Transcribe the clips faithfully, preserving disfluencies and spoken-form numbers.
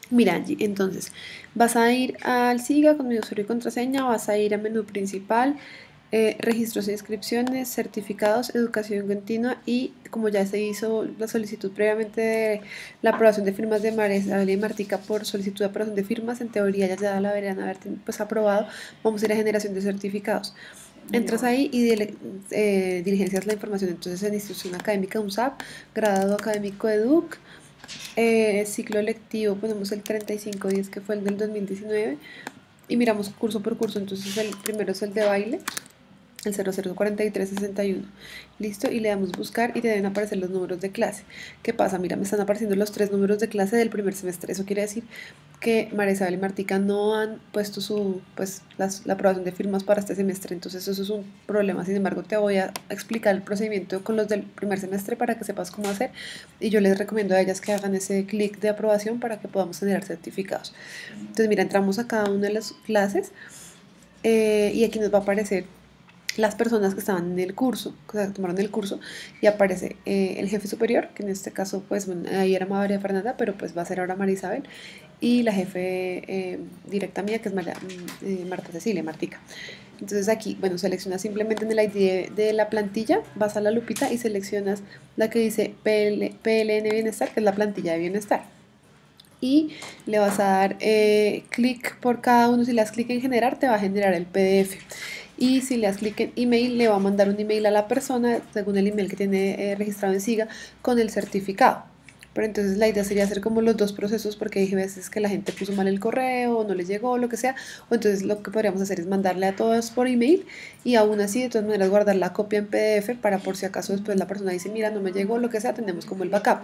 Mira, Angie, entonces vas a ir al SIGA con mi usuario y contraseña, vas a ir a menú principal, eh, registros e inscripciones, certificados, educación continua y como ya se hizo la solicitud previamente de la aprobación de firmas de María Isabel y Martica por solicitud de aprobación de firmas, en teoría ya, ya la deberían haber pues, aprobado, vamos a ir a generación de certificados. Entras ahí y dile- eh, diligencias la información, entonces en institución académica UNSAP, grado académico EDUC, eh, ciclo lectivo ponemos el treinta y cinco diez que fue el del dos mil diecinueve y miramos curso por curso, entonces el primero es el de baile, el cero cero cuarenta y tres sesenta y uno. Listo, y le damos buscar y te deben aparecer los números de clase. ¿Qué pasa? Mira, me están apareciendo los tres números de clase del primer semestre. Eso quiere decir que María Isabel y Martica no han puesto su, pues, las, la aprobación de firmas para este semestre. Entonces eso es un problema. Sin embargo, te voy a explicar el procedimiento con los del primer semestre para que sepas cómo hacer. Y yo les recomiendo a ellas que hagan ese clic de aprobación para que podamos generar certificados. Entonces, mira, entramos a cada una de las clases eh, y aquí nos va a aparecer las personas que estaban en el curso, que tomaron el curso, y aparece eh, el jefe superior, que en este caso, pues, bueno, ahí era María Fernanda, pero pues va a ser ahora María Isabel, y la jefe eh, directa mía, que es María, eh, Marta Cecilia, Martica. Entonces aquí, bueno, seleccionas simplemente en el I D de, de la plantilla, vas a la lupita y seleccionas la que dice P L, P L N Bienestar, que es la plantilla de bienestar. Y le vas a dar eh, clic por cada uno. Si le das clic en generar, te va a generar el P D F. Y si le das clic en email, le va a mandar un email a la persona, según el email que tiene eh, registrado en SIGA, con el certificado. Pero entonces la idea sería hacer como los dos procesos, porque hay veces que la gente puso mal el correo, o no les llegó, lo que sea. O entonces lo que podríamos hacer es mandarle a todos por email y aún así, de todas maneras, guardar la copia en P D F para por si acaso después la persona dice, mira, no me llegó, lo que sea, tenemos como el backup.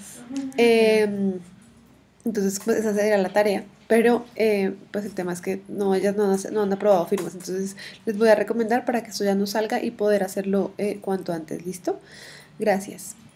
Eh, entonces, pues esa sería la tarea. Pero, eh, pues el tema es que no, ellas no, han- no han aprobado firmas. Entonces, les voy a recomendar para que esto ya no salga y poder hacerlo eh, cuanto antes. ¿Listo? Gracias.